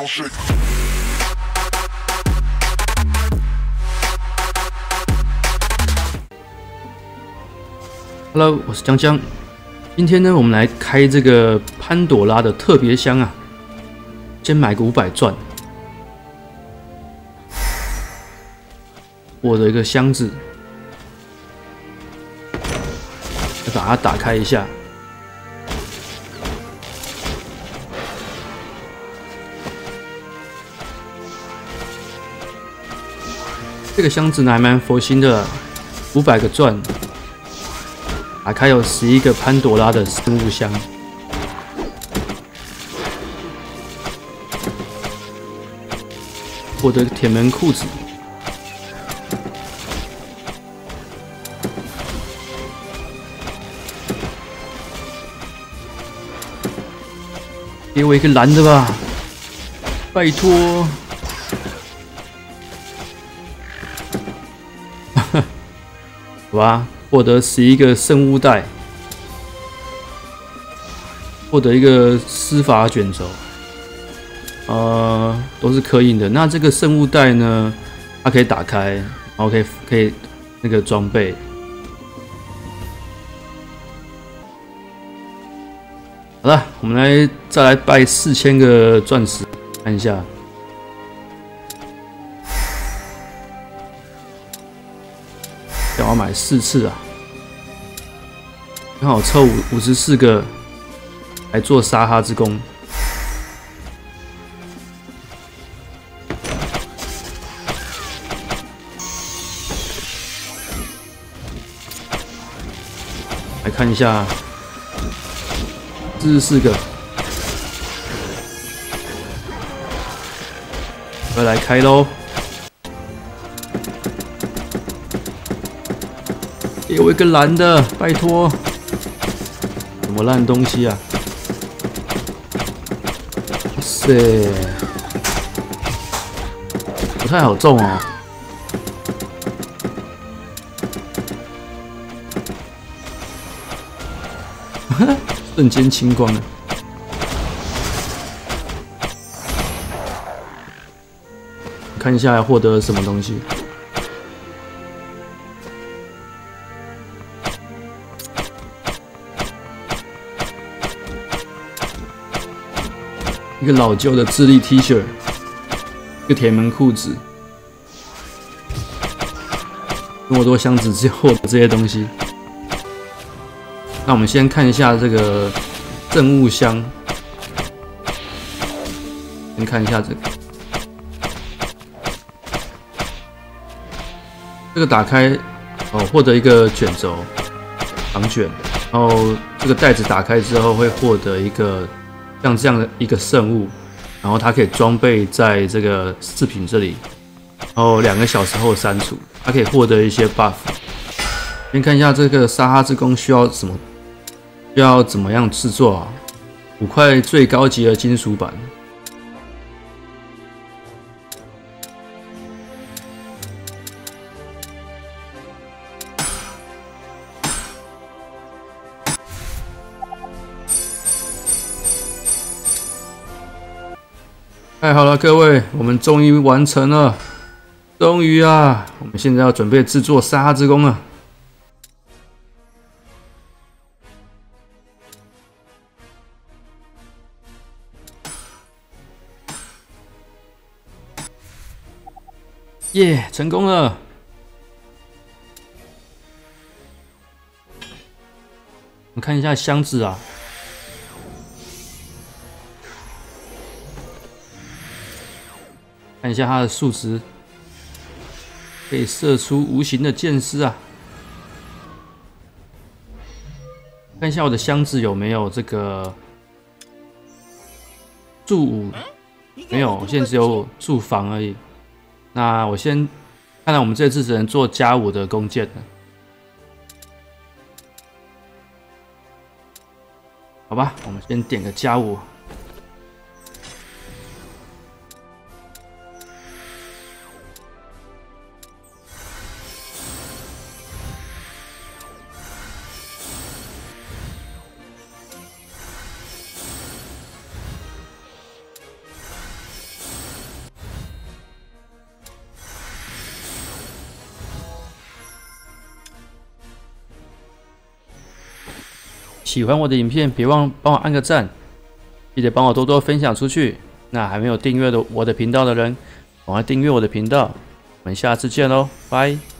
shake. Hello， 我是江江。今天呢，我们来开这个潘朵拉的特别箱啊。先买个500钻，我的一个箱子，再把它打开一下。这个箱子呢还蛮佛心的，500个钻。打开有11个潘朵拉的生物箱，我的铁门裤子，给我一个蓝的吧，拜托！好吧。获得11个圣物袋，获得一个施法卷轴，都是刻印的。那这个圣物袋呢，它可以打开，然后可以那个装备。好了，我们再来拜4000个钻石，看一下。我要买4次啊，刚好凑54个来做沙哈之弓。来看一下，44个，我来开喽。给我一个蓝的，拜托！什么烂东西啊！哇塞，不太好中哦。瞬间清光了。看一下获得什么东西。一个老旧的智利 T 恤，一个铁门裤子，那么多箱子只有获得这些东西。那我们先看一下这个证物箱，先看一下这个打开哦，获得一个卷轴长卷，然后这个袋子打开之后会获得一个。像这样的一个圣物，然后它可以装备在这个饰品这里，然后2个小时后删除，它可以获得一些 buff。先看一下这个沙哈之弓需要什么，需要怎么样制作啊？5块最高级的金属板。太好了，各位，我们终于完成了！终于啊，我们现在要准备制作沙哈之弓了。耶，成功了！我们看一下箱子啊。看一下它的数值，可以射出无形的箭矢啊！看一下我的箱子有没有这个助武，没有，现在只有助防而已。那我先看来我们这次只能做+5的弓箭了，好吧？我们先点个+5。 喜欢我的影片，别忘帮我按个赞，记得帮我多多分享出去。那还没有订阅我的频道的人，赶快订阅我的频道。我们下次见喽，拜。